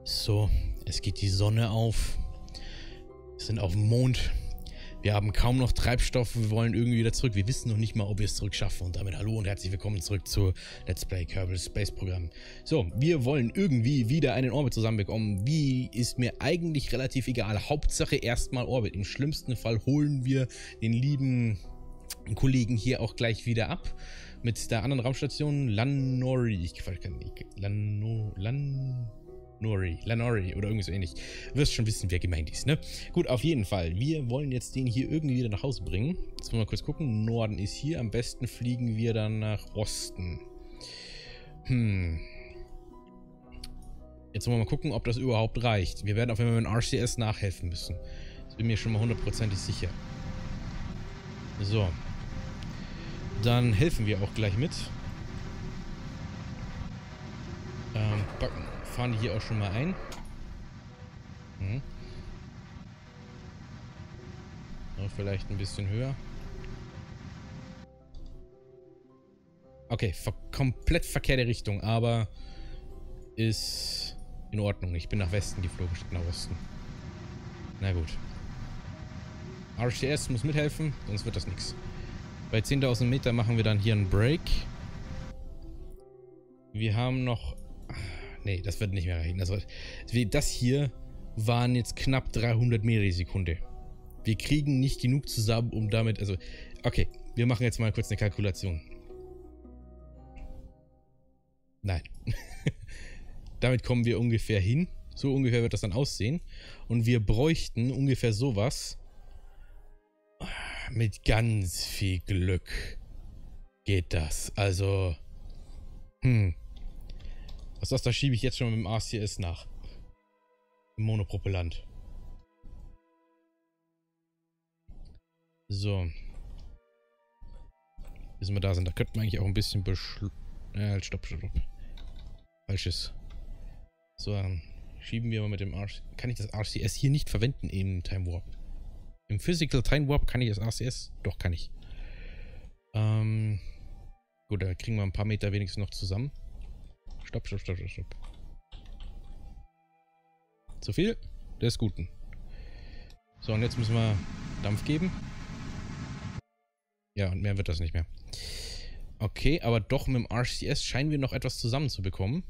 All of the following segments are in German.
So, es geht die Sonne auf. Wir sind auf dem Mond. Wir haben kaum noch Treibstoff. Wir wollen irgendwie wieder zurück. Wir wissen noch nicht mal, ob wir es zurück schaffen. Und damit hallo und herzlich willkommen zurück zu Let's Play Kerbal Space Program. So, wir wollen irgendwie wieder einen Orbit zusammenbekommen. Wie, ist mir eigentlich relativ egal. Hauptsache erstmal Orbit. Im schlimmsten Fall holen wir den lieben Kollegen hier auch gleich wieder ab. Mit der anderen Raumstation Lanori. Lanori oder irgendwie so ähnlich. Du wirst schon wissen, wer gemeint ist, ne? Gut, auf jeden Fall. Wir wollen jetzt den hier irgendwie wieder nach Hause bringen. Jetzt wollen wir mal kurz gucken. Norden ist hier. Am besten fliegen wir dann nach Osten. Jetzt wollen wir mal gucken, ob das überhaupt reicht. Wir werden auf jeden Fall mit dem RCS nachhelfen müssen. Das bin mir schon mal hundertprozentig sicher. So. Dann helfen wir auch gleich mit. Fahren hier auch schon mal ein. Vielleicht ein bisschen höher. Okay, komplett verkehrte Richtung, aber ist in Ordnung. Ich bin nach Westen geflogen, statt nach Osten. Na gut. RCS muss mithelfen, sonst wird das nichts. Bei 10.000 Meter machen wir dann hier einen Break. Wir haben noch... Nee, das wird nicht mehr reichen. Das hier waren jetzt knapp 300 Millisekunde. Wir kriegen nicht genug zusammen, um damit... Also, okay, wir machen jetzt mal kurz eine Kalkulation. Nein. Damit kommen wir ungefähr hin. So ungefähr wird das dann aussehen. Und wir bräuchten ungefähr sowas. Mit ganz viel Glück geht das. Also... Was ist das? Da schiebe ich jetzt schon mit dem RCS nach. Monopropellant. So. Bis wir da sind. Da könnten wir eigentlich auch ein bisschen stopp. Falsches. So, dann schieben wir mal mit dem RCS. Kann ich das RCS hier nicht verwenden im Time Warp? Im Physical Time Warp kann ich das RCS? Doch, kann ich. Gut, da kriegen wir ein paar Meter wenigstens noch zusammen. Stopp. Zu viel? Der ist guten. So, und jetzt müssen wir Dampf geben. Ja, und mehr wird das nicht mehr. Okay, aber doch mit dem RCS scheinen wir noch etwas zusammenzubekommen.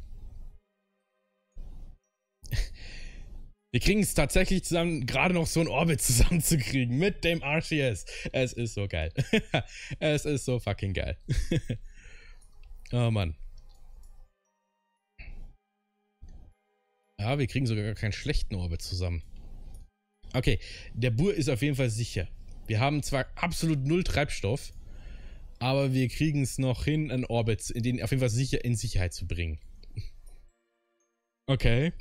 Wir kriegen es tatsächlich zusammen, gerade noch so einen Orbit zusammenzukriegen mit dem RCS. Es ist so geil. Es ist so fucking geil. Oh Mann. Ja, wir kriegen sogar gar keinen schlechten Orbit zusammen. Okay, der Bur ist auf jeden Fall sicher. Wir haben zwar absolut null Treibstoff, aber wir kriegen es noch hin, einen Orbit in den auf jeden Fall sicher in Sicherheit zu bringen. Okay.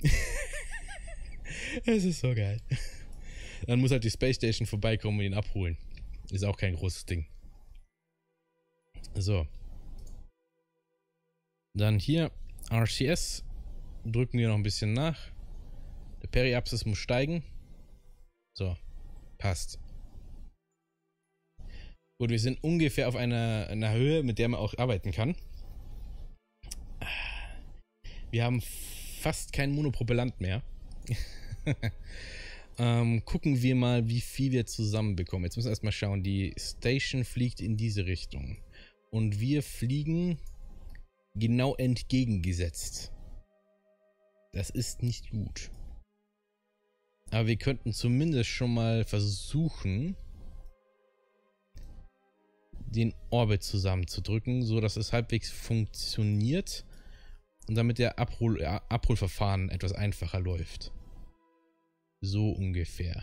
Es ist so geil. Dann muss halt die Space Station vorbeikommen und ihn abholen. Ist auch kein großes Ding. So. Dann hier RCS. Drücken wir noch ein bisschen nach. Der Periapsis muss steigen. So. Passt. Gut, wir sind ungefähr auf einer Höhe, mit der man auch arbeiten kann. Wir haben fast keinen Monopropellant mehr. Gucken wir mal, wie viel wir zusammenbekommen. Jetzt müssen wir erstmal schauen. Die Station fliegt in diese Richtung. Und wir fliegen genau entgegengesetzt. Das ist nicht gut. Aber wir könnten zumindest schon mal versuchen, den Orbit zusammenzudrücken, so dass es halbwegs funktioniert und damit der Abholverfahren etwas einfacher läuft. So ungefähr.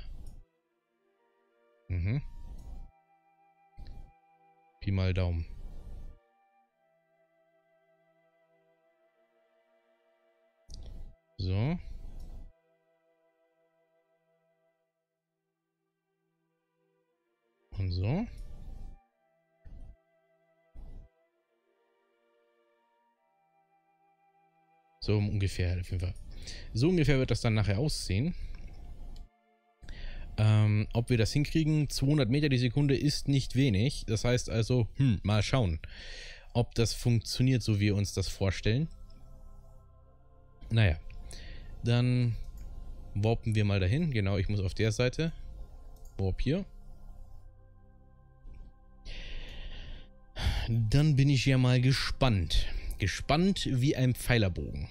Pi mal Daumen. So. Und so. So ungefähr, auf jeden Fall. So ungefähr wird das dann nachher aussehen. Ob wir das hinkriegen, 200 Meter die Sekunde ist nicht wenig. Das heißt also, mal schauen, ob das funktioniert, so wie wir uns das vorstellen. Naja. Dann warpen wir mal dahin. Genau, ich muss auf der Seite. Warp hier. Dann bin ich ja mal gespannt. Gespannt wie ein Pfeilerbogen.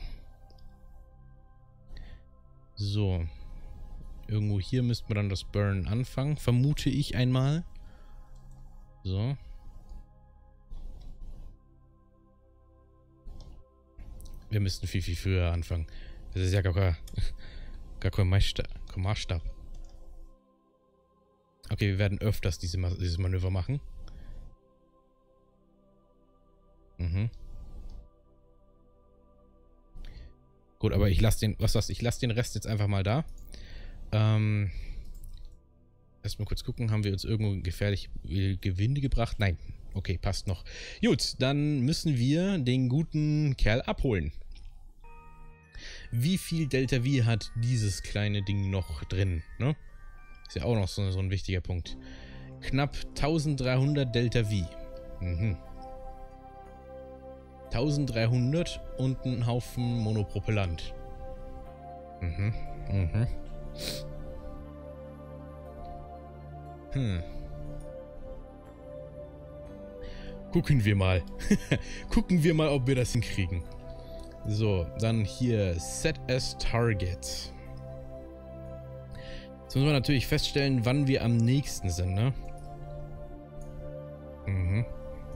So. Irgendwo hier müssten wir dann das Burn anfangen. Vermute ich einmal. So. Wir müssten viel, viel früher anfangen. Das ist ja gar kein Maßstab. Okay, wir werden öfters dieses Manöver machen. Mhm. Gut, aber ich lasse den, ich lasse den Rest jetzt einfach mal da. Erstmal kurz gucken, haben wir uns irgendwo gefährlich Gewinde gebracht? Nein. Okay, passt noch. Gut, dann müssen wir den guten Kerl abholen. Wie viel Delta V hat dieses kleine Ding noch drin? Ne? Ist ja auch noch so ein wichtiger Punkt. Knapp 1300 Delta V. Mhm. 1300 und ein Haufen Monopropellant. Mhm. Mhm. Gucken wir mal. Gucken wir mal, ob wir das hinkriegen. So, dann hier Set as Target. Jetzt müssen wir natürlich feststellen, wann wir am nächsten sind, ne? Mhm.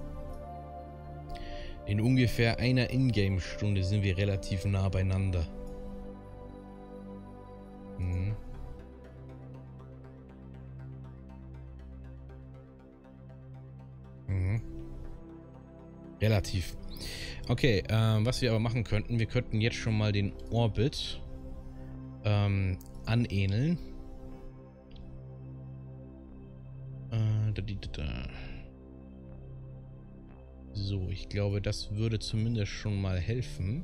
In ungefähr einer Ingame-Stunde sind wir relativ nah beieinander. Mhm. Mhm. Relativ. Okay, was wir aber machen könnten, wir könnten jetzt schon mal den Orbit anähneln. So, ich glaube, das würde zumindest schon mal helfen.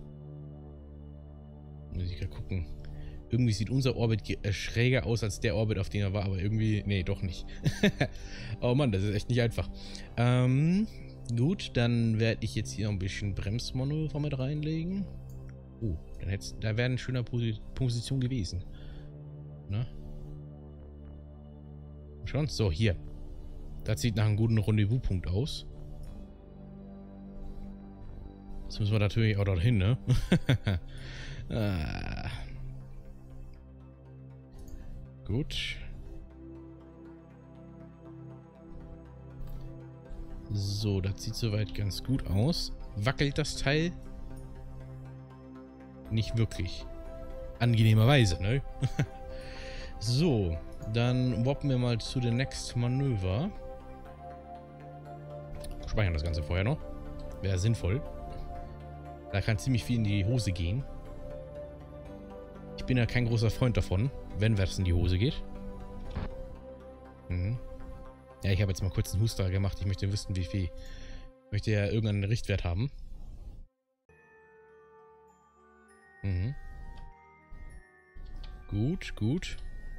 Muss ich gerade gucken. Irgendwie sieht unser Orbit schräger aus als der Orbit, auf dem er war, aber irgendwie... Nee, doch nicht. Oh Mann, das ist echt nicht einfach. Gut, dann werde ich jetzt hier noch ein bisschen Bremsmanöver mit reinlegen. Oh, da wäre eine schöne Position gewesen. Ne? Schon? So, hier. Das sieht nach einem guten Rendezvous-Punkt aus. Jetzt müssen wir natürlich auch dorthin, ne? Gut. So, das sieht soweit ganz gut aus. Wackelt das Teil? Nicht wirklich. Angenehmerweise, ne? So, dann warpen wir mal zu dem Next Manöver. Speichern das Ganze vorher noch. Wäre sinnvoll. Da kann ziemlich viel in die Hose gehen. Ich bin ja kein großer Freund davon, wenn was in die Hose geht. Mhm. Ja, ich habe jetzt mal kurz einen Huster gemacht. Ich möchte wissen, wie viel. Ich möchte ja irgendeinen Richtwert haben. Mhm. Gut, gut.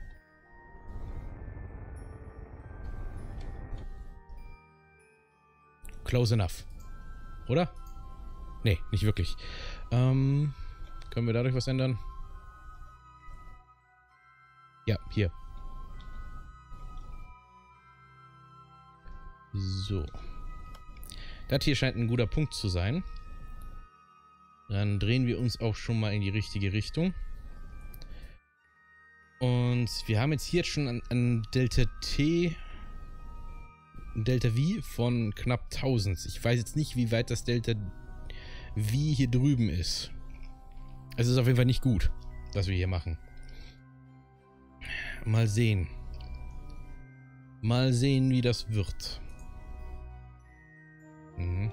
Close enough. Oder? Nee, nicht wirklich. Können wir dadurch was ändern? Ja, hier. So. Das hier scheint ein guter Punkt zu sein. Dann drehen wir uns auch schon mal in die richtige Richtung. Und wir haben jetzt hier schon ein Delta T, Delta V von knapp 1000. Ich weiß jetzt nicht, wie weit das Delta V hier drüben ist. Es ist auf jeden Fall nicht gut, was wir hier machen. Mal sehen. Mal sehen, wie das wird. Mhm.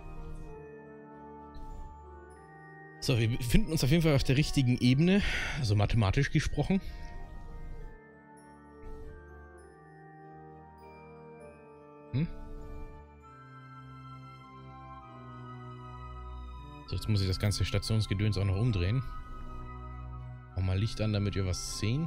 So, wir befinden uns auf jeden Fall auf der richtigen Ebene. Also mathematisch gesprochen. So, jetzt muss ich das ganze Stationsgedöns auch noch umdrehen. Mach mal Licht an, damit wir was sehen.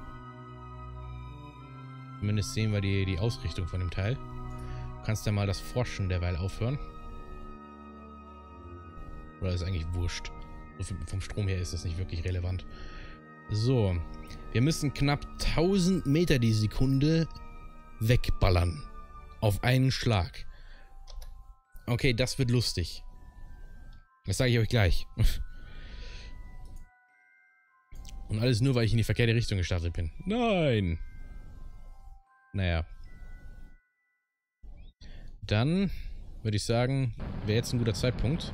Zumindest sehen wir die Ausrichtung von dem Teil. Du kannst ja mal das Forschen derweil aufhören. Oder ist eigentlich wurscht? Vom Strom her ist das nicht wirklich relevant. So. Wir müssen knapp 1000 Meter die Sekunde wegballern. Auf einen Schlag. Okay, das wird lustig. Das sage ich euch gleich. Und alles nur, weil ich in die verkehrte Richtung gestartet bin. Nein! Naja. Dann würde ich sagen, wäre jetzt ein guter Zeitpunkt.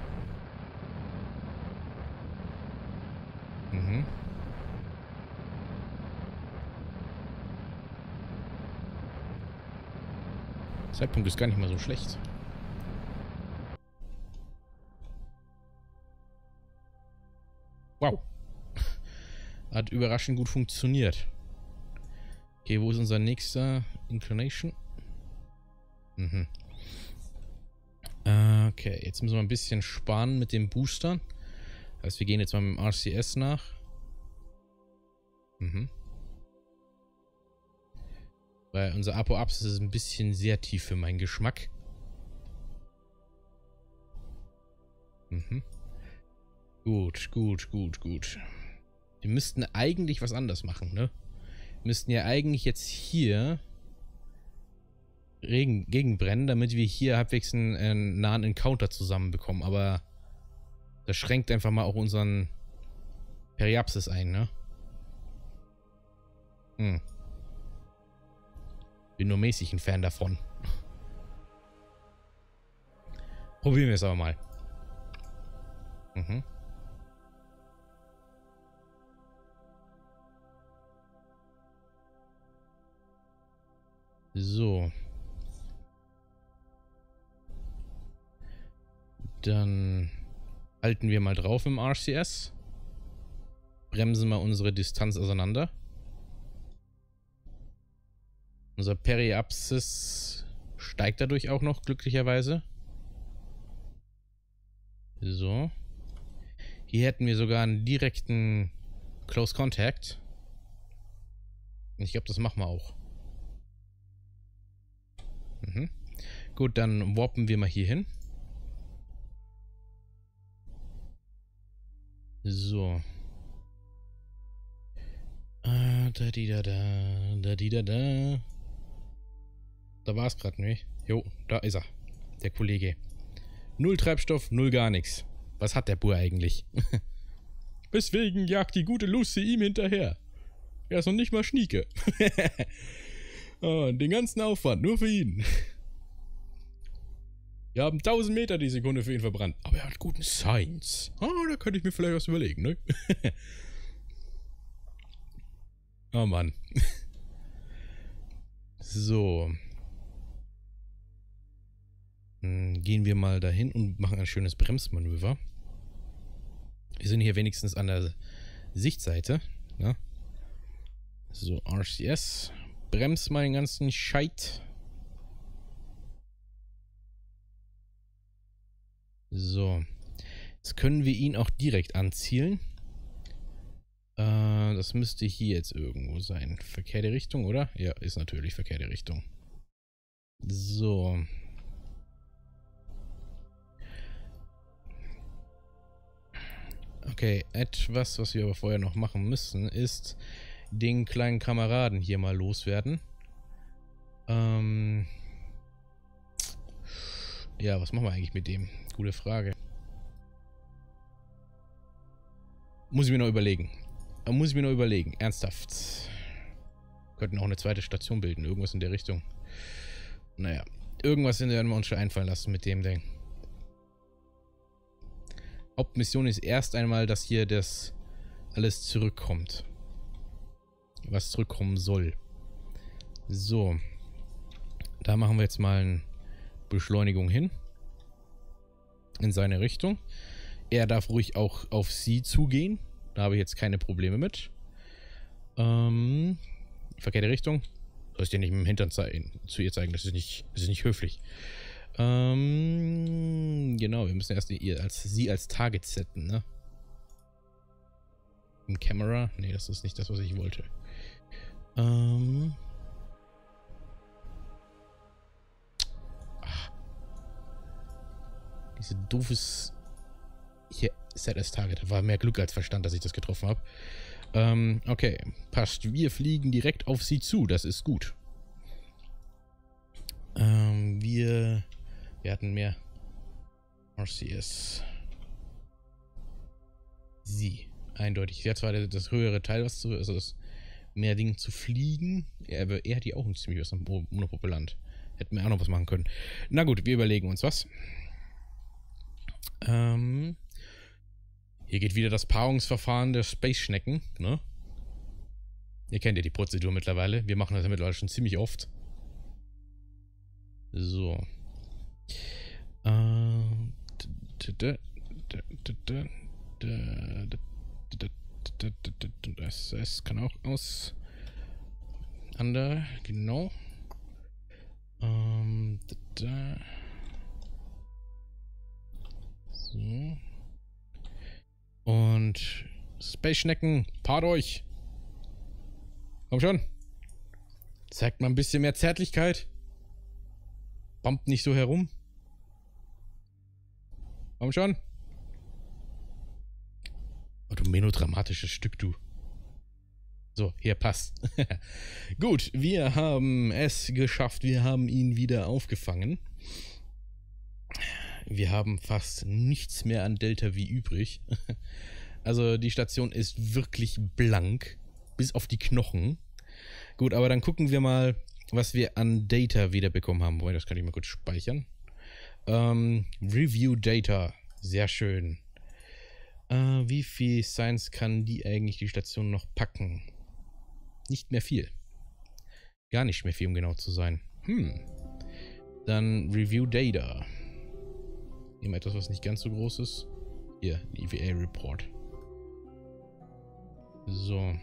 Mhm. Zeitpunkt ist gar nicht mal so schlecht. Wow. Hat überraschend gut funktioniert. Okay, wo ist unser nächster Inclination? Mhm. Okay, jetzt müssen wir ein bisschen sparen mit dem Booster. Das heißt, wir gehen jetzt mal mit dem RCS nach. Mhm. Weil unser Apoapsis ist ein bisschen sehr tief für meinen Geschmack. Mhm. Gut. Wir müssten eigentlich was anders machen, ne? Wir müssten ja eigentlich jetzt hier gegenbrennen, damit wir hier halbwegs einen nahen Encounter zusammenbekommen. Aber das schränkt einfach mal auch unseren Periapsis ein, ne? Bin nur mäßig ein Fan davon. Probieren wir es aber mal. Mhm. So. Dann halten wir mal drauf im RCS. Bremsen mal unsere Distanz auseinander. Unser Periapsis steigt dadurch auch noch, glücklicherweise. So. Hier hätten wir sogar einen direkten Close Contact. Ich glaube, das machen wir auch. Mhm. Gut, dann warpen wir mal hier hin. So. Da war es gerade nicht. Jo, da ist er. Der Kollege. Null Treibstoff, null gar nichts. Was hat der Bur eigentlich? Deswegen jagt die gute Lucy ihm hinterher. Er ist noch nicht mal Schnieke. Oh, den ganzen Aufwand, nur für ihn. Wir haben 1000 Meter die Sekunde für ihn verbrannt. Aber er hat guten Science. Oh, da könnte ich mir vielleicht was überlegen, ne? Oh Mann. So. Gehen wir mal dahin und machen ein schönes Bremsmanöver. Wir sind hier wenigstens an der Sichtseite. Ne? So, RCS. Brems mal den ganzen Scheit. So. Jetzt können wir ihn auch direkt anzielen. Das müsste hier jetzt irgendwo sein. Verkehrte Richtung, oder? Ja, ist natürlich verkehrte Richtung. So. Okay, etwas, was wir aber vorher noch machen müssen, ist den kleinen Kameraden hier mal loswerden. Ja, was machen wir eigentlich mit dem? Gute Frage. Muss ich mir noch überlegen. Ernsthaft. Könnten auch eine zweite Station bilden. Irgendwas in der Richtung. Naja. Irgendwas werden wir uns schon einfallen lassen mit dem Ding. Hauptmission ist erst einmal, dass hier das alles zurückkommt. Was zurückkommen soll. So. Da machen wir jetzt mal eine Beschleunigung hin. In seine Richtung. Er darf ruhig auch auf sie zugehen. Da habe ich jetzt keine Probleme mit. Verkehrte Richtung. Sollst du dir nicht mit dem Hintern zu ihr zeigen. Das ist nicht höflich. Genau, wir müssen erst sie als Target setten, ne? Im Camera. Nee, das ist nicht das, was ich wollte. Diese doofes hier Set as Target. War mehr Glück als Verstand, dass ich das getroffen habe. Okay, passt. Wir fliegen direkt auf sie zu. Das ist gut. Wir hatten mehr RCS. Sie. Eindeutig. Sie hat zwar das höhere Teil, also das mehr Ding zu fliegen. Aber er hat hier auch ein ziemlich was Monopropellant. Hätten wir auch noch was machen können. Na gut, wir überlegen uns was. Hier geht wieder das Paarungsverfahren der Space-Schnecken, ne? Ihr kennt ja die Prozedur mittlerweile. Wir machen das ja mittlerweile schon ziemlich oft. So. Das kann auch aus. Ander, genau. So. Und Space-Schnecken, paart euch. Komm schon. Zeigt mal ein bisschen mehr Zärtlichkeit. Bumpt nicht so herum. Komm schon. Oh, du melodramatisches Stück, du. So, hier passt. Gut, wir haben es geschafft. Wir haben ihn wieder aufgefangen. Wir haben fast nichts mehr an Delta V übrig. Also die Station ist wirklich blank. Bis auf die Knochen. Gut, aber dann gucken wir mal, was wir an Data wieder bekommen haben. Moment, das kann ich mal kurz speichern. Review Data. Sehr schön. Wie viel Science kann die eigentlich die Station noch packen? Nicht mehr viel. Gar nicht mehr viel, um genau zu sein. Dann Review Data. Nehmen wir etwas, was nicht ganz so groß ist. Hier, EVA Report. So.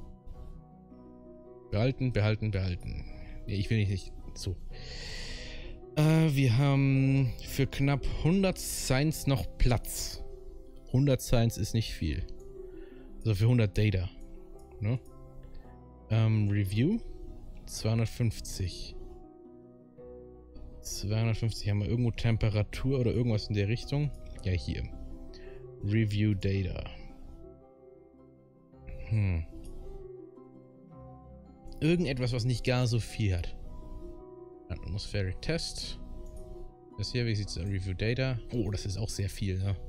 Behalten, behalten, behalten. Nee, ich will nicht so. Wir haben für knapp 100 Science noch Platz. 100 Science ist nicht viel. Also für 100 Data. Ne? Review 250. 250. Haben wir irgendwo Temperatur oder irgendwas in der Richtung? Ja, hier. Review Data. Irgendetwas, was nicht gar so viel hat. Atmospheric Test. Das hier, wie sieht es aus? Review Data. Oh, das ist auch sehr viel, ne?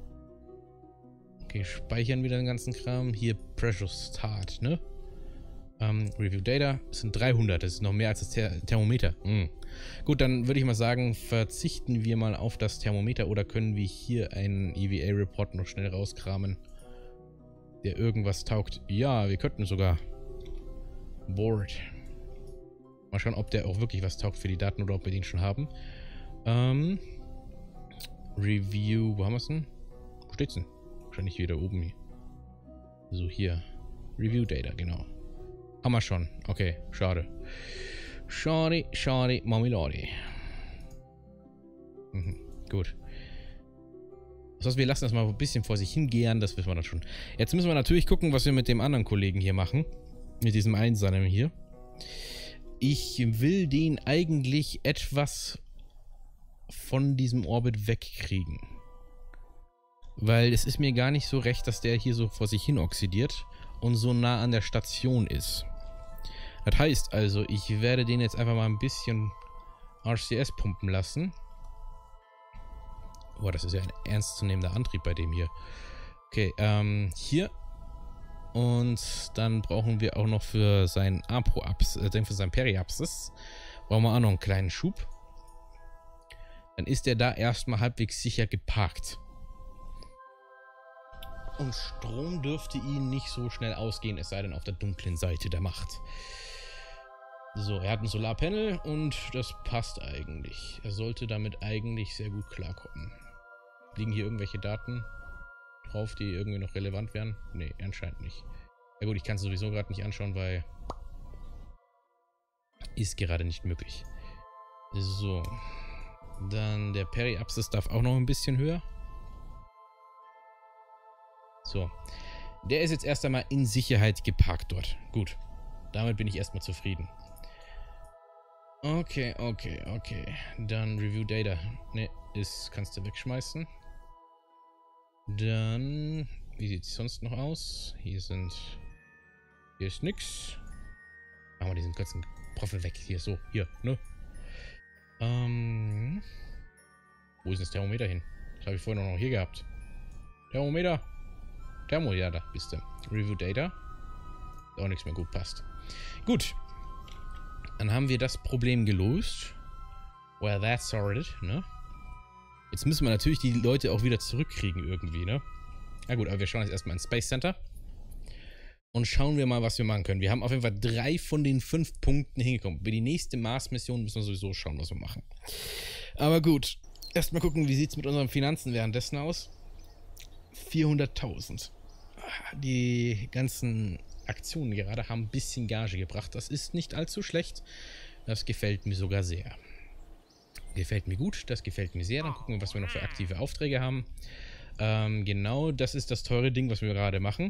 Okay, speichern wieder den ganzen Kram. Hier Pressure Start, ne? Review Data. Das sind 300. Das ist noch mehr als das Thermometer. Gut, dann würde ich mal sagen, verzichten wir mal auf das Thermometer oder können wir hier einen EVA-Report noch schnell rauskramen, der irgendwas taugt. Ja, wir könnten sogar. Board. Mal schauen, ob der auch wirklich was taugt für die Daten oder ob wir den schon haben. Review. Wo haben wir es denn? Wo steht's denn? Wahrscheinlich wieder oben hier. So, hier. Review Data, genau. Haben wir schon. Okay, schade. Schade, schade, Mamilade. Gut. Das heißt, wir lassen das mal ein bisschen vor sich hingehen, das wissen wir dann schon. Jetzt müssen wir natürlich gucken, was wir mit dem anderen Kollegen hier machen. Mit diesem Einsamen hier. Ich will den eigentlich etwas von diesem Orbit wegkriegen. Weil es ist mir gar nicht so recht, dass der hier so vor sich hin oxidiert und so nah an der Station ist. Das heißt also, ich werde den jetzt einfach mal ein bisschen RCS pumpen lassen. Oh, das ist ja ein ernstzunehmender Antrieb bei dem hier. Okay, hier. Und dann brauchen wir auch noch für seinen für seinen Periapsis, brauchen wir auch noch einen kleinen Schub. Dann ist er da erstmal halbwegs sicher geparkt. Und Strom dürfte ihn nicht so schnell ausgehen, es sei denn auf der dunklen Seite der Macht. So, er hat ein Solarpanel und das passt eigentlich. Er sollte damit eigentlich sehr gut klarkommen. Liegen hier irgendwelche Daten drauf, die irgendwie noch relevant wären? Nee, anscheinend nicht. Ja gut, ich kann es sowieso gerade nicht anschauen, weil ist gerade nicht möglich. So. Dann der Periapsis darf auch noch ein bisschen höher. So. Der ist jetzt erst einmal in Sicherheit geparkt dort. Gut. Damit bin ich erstmal zufrieden. Okay, okay, okay. Dann Review Data. Ne, kannst du wegschmeißen. Dann, wie sieht es sonst noch aus? Hier ist nix. Machen wir diesen ganzen Proffel weg. Hier, so, hier, ne? Wo ist das Thermometer hin? Das habe ich vorhin noch hier gehabt. Thermometer. Ja, da bist du. Review Data. Auch nichts mehr gut passt. Gut. Dann haben wir das Problem gelöst. Well, that's sorted, ne? Jetzt müssen wir natürlich die Leute auch wieder zurückkriegen irgendwie, ne? Na gut, aber wir schauen jetzt erstmal ins Space Center. Und schauen wir mal, was wir machen können. Wir haben auf jeden Fall 3 von den 5 Punkten hingekommen. Für die nächste Mars-Mission müssen wir sowieso schauen, was wir machen. Aber gut. Erstmal gucken, wie sieht es mit unseren Finanzen währenddessen aus. 400.000. Die ganzen Aktionen gerade haben ein bisschen Gage gebracht. Das ist nicht allzu schlecht. Das gefällt mir sogar sehr. Gefällt mir gut, das gefällt mir sehr. Dann gucken wir, was wir noch für aktive Aufträge haben. Genau, das ist das teure Ding, was wir gerade machen.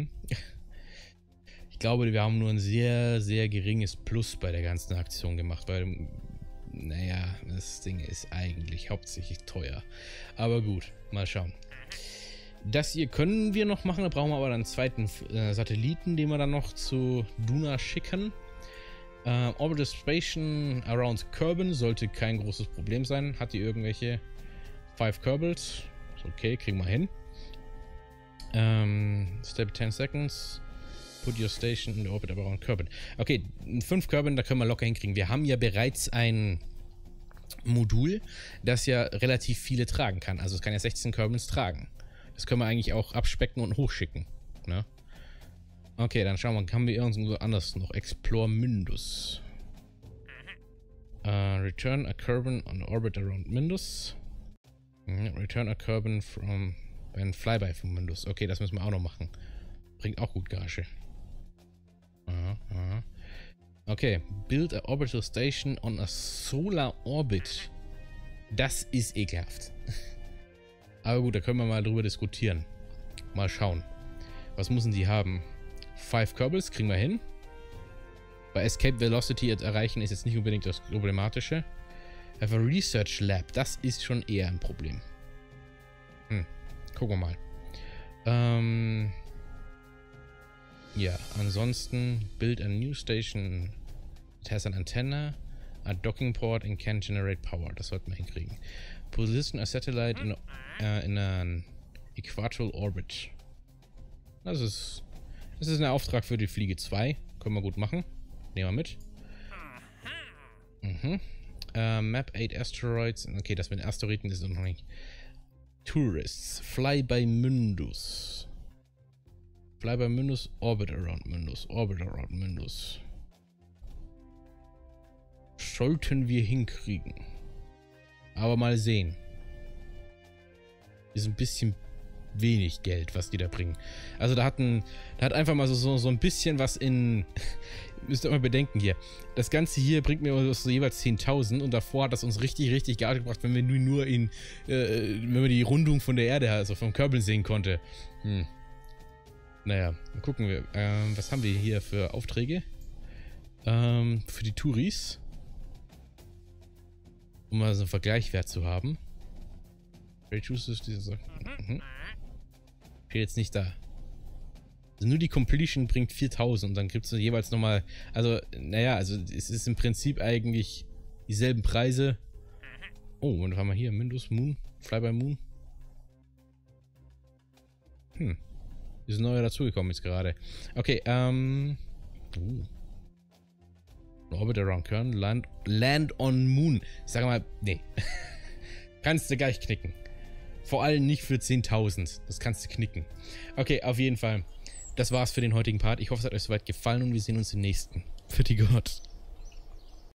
Ich glaube, wir haben nur ein sehr, sehr geringes Plus bei der ganzen Aktion gemacht, weil, naja, das Ding ist eigentlich hauptsächlich teuer. Aber gut, mal schauen. Das hier können wir noch machen, da brauchen wir aber einen zweiten Satelliten, den wir dann noch zu Duna schicken. Orbital Station around Kerbin sollte kein großes Problem sein. Hat die irgendwelche 5 Kerbals? Okay, kriegen wir hin. Step 10 seconds. Put your station in the orbit around Kerbin. Okay, 5 Kerbin, da können wir locker hinkriegen. Wir haben ja bereits ein Modul, das ja relativ viele tragen kann. Also es kann ja 16 Kerbins tragen. Das können wir eigentlich auch abspecken und hochschicken. Ne? Okay, dann schauen wir, haben wir irgendwo anders noch. Explore Mindus. Return a Kerbin on orbit around Mindus. Return a Kerbin from ein Flyby von Mindus. Okay, das müssen wir auch noch machen. Bringt auch gut Gage. Okay, build a orbital station on a solar orbit. Das ist ekelhaft. Aber gut, da können wir mal drüber diskutieren. Mal schauen. Was müssen die haben? 5 Kerbals kriegen wir hin. Bei Escape Velocity erreichen ist jetzt nicht unbedingt das Problematische. Have a Research Lab. Das ist schon eher ein Problem. Gucken wir mal. Ja, ansonsten build a new station. It has an antenna, a docking port and can generate power. Das sollten wir hinkriegen. Position a satellite in an equatorial orbit. Das ist ein Auftrag für die Fliege 2. Können wir gut machen. Nehmen wir mit. Map 8 Asteroids. Okay, das mit den Asteroiden ist noch nicht. Tourists. Fly by Mindus. Fly by Mindus. Orbit around Mindus. Orbit around Mindus. Sollten wir hinkriegen. Aber mal sehen. Ist ein bisschen wenig Geld, was die da bringen. Also da hat einfach mal so ein bisschen was in... Müsst ihr mal bedenken hier. Das Ganze hier bringt mir so jeweils 10.000 und davor hat das uns richtig, richtig Geld gebracht, wenn wir nur wenn wir die Rundung von der Erde, also vom Kerbin sehen konnte. Naja, dann gucken wir. Was haben wir hier für Aufträge? Für die Touris. Um mal so einen Vergleichswert zu haben. Steht jetzt nicht da. Also nur die Completion bringt 4.000 und dann gibt es jeweils nochmal, also, naja, also es ist im Prinzip eigentlich dieselben Preise. Oh, und was haben wir hier? Mindus Moon? Flyby Moon? Ist ein neuer dazugekommen jetzt gerade. Okay, Orbit around Kern, Land on Moon. Ich sage mal, nee. Kannst du gleich knicken. Vor allem nicht für 10.000. Das kannst du knicken. Okay, auf jeden Fall. Das war's für den heutigen Part. Ich hoffe, es hat euch soweit gefallen und wir sehen uns im nächsten. Für die Gott.